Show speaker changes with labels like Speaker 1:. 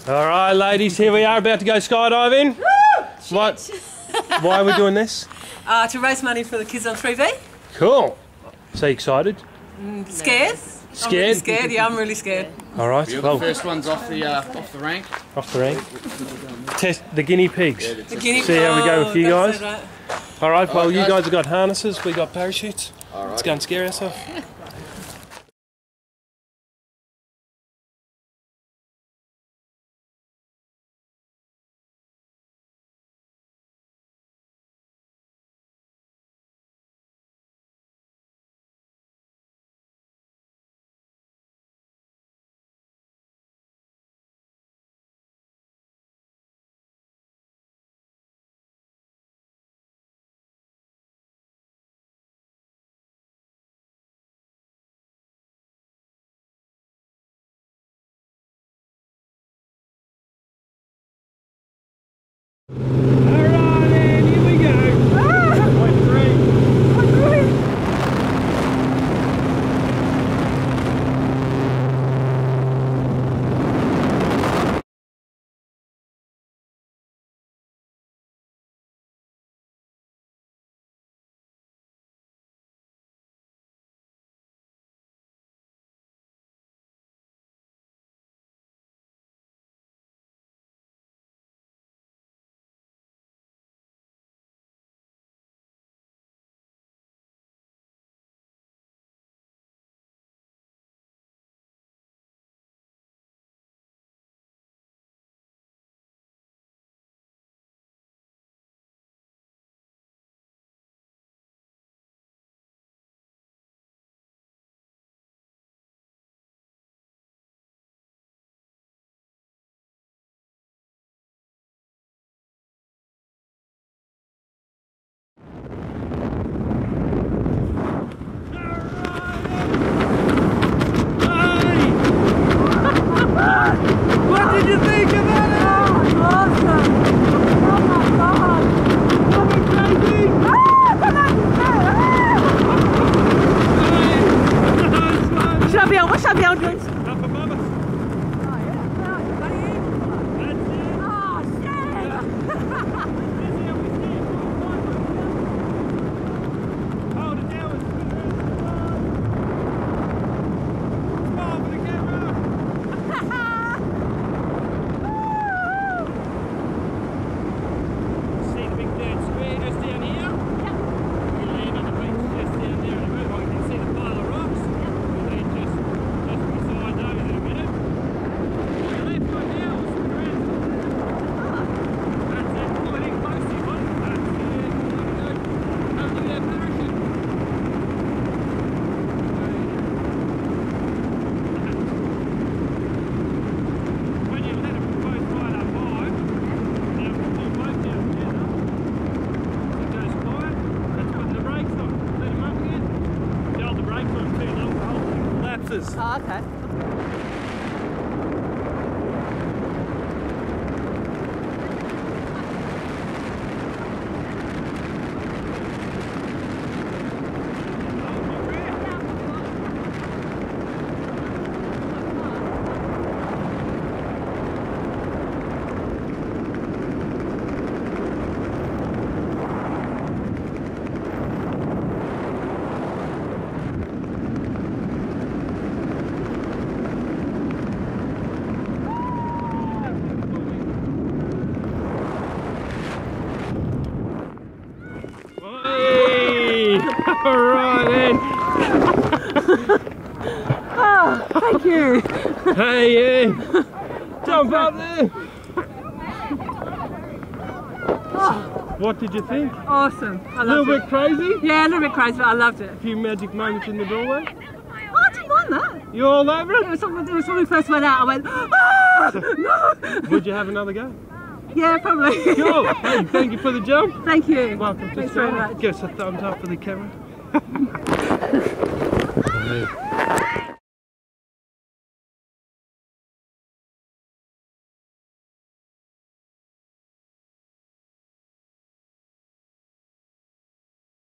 Speaker 1: All right, ladies, here we are about to go skydiving. What? Why are we doing this?
Speaker 2: To raise money for the kids on 3V.
Speaker 1: Cool. So you excited?
Speaker 2: Scared?
Speaker 1: Scared?
Speaker 2: I'm really scared. Yeah, I'm really scared.
Speaker 1: All right.
Speaker 3: You're
Speaker 1: Well,
Speaker 3: the first ones off the rank.
Speaker 1: off the rank. Test the guinea pigs.
Speaker 2: The guinea
Speaker 1: See how we go with you
Speaker 2: that's
Speaker 1: guys.
Speaker 2: so right.
Speaker 1: All right. Well,
Speaker 3: Alright,
Speaker 1: you
Speaker 3: guys.
Speaker 1: guys have got harnesses. We got parachutes.
Speaker 3: All right.
Speaker 1: Let's go and scare ourselves. Alright, and here we go. Point three. What did you think about it?
Speaker 4: Awesome! Oh my god!
Speaker 1: Wasn't it crazy?
Speaker 4: Should I be on? What should I be on?
Speaker 1: Up above us. Hold it down with smile for the camera. See the big third square just down here? We land on the beach just down there in the river. You can see the pile of rocks. We'll land just beside those in a minute. On your left right now, we'll swim around. That's it. Pull it in close to you, buddy. That's it. There you go. Don't do that parachute. When you let them both right up high, now we'll pull both down together. It goes quiet. That's putting the brakes on. Let them up again. You hold the brakes on too long, the whole thing collapses.
Speaker 4: Oh, okay.
Speaker 1: Hey! Alright then.
Speaker 4: Oh, thank you.
Speaker 1: Hey, Ian. Jump up there. What did you think?
Speaker 4: Awesome. I
Speaker 1: A little
Speaker 4: loved
Speaker 1: bit crazy?
Speaker 4: it. Yeah, a little bit crazy, but I loved it.
Speaker 1: A few magic moments in the doorway.
Speaker 4: Oh, I didn't mind that.
Speaker 1: You all over
Speaker 4: It
Speaker 1: it?
Speaker 4: was when we first went out, I went, ah, no.
Speaker 1: Would you have another go?
Speaker 4: Yeah, probably.
Speaker 1: Cool. Hey, thank you for the jump.
Speaker 4: Thank you.
Speaker 1: Welcome to
Speaker 4: Thanks very
Speaker 1: Australia.
Speaker 4: much.
Speaker 1: Give us a thumbs up for the camera.